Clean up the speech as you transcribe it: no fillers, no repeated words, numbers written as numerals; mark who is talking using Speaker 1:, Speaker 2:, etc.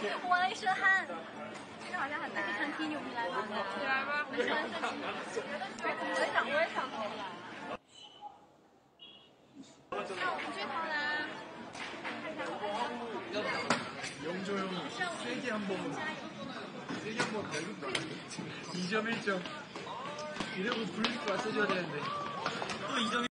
Speaker 1: 我了一身汗。这个好像很难。成体牛，你来吧。你来吧。我喜欢这题。我也想投篮。那我们去投篮。
Speaker 2: 영조 형이 세게 한번 날린다. 2점 1점. 이러고 분리수가 세져야 되는데 또 2점